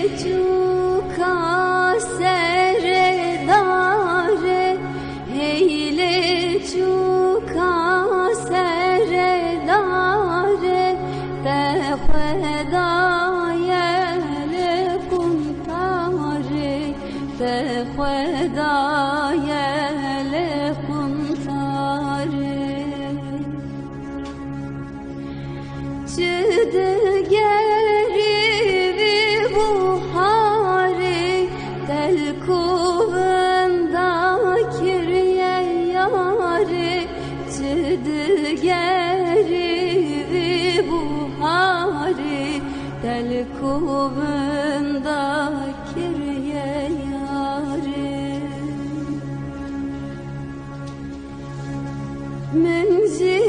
चुका सरदारे हेले चुका सरदारे ते खुदाये कुंतारे ते खुदाये कुंतारे चुद गरी buhari tel kuvvenda kirye yari çid geri buhari tel kuvvenda kirye yari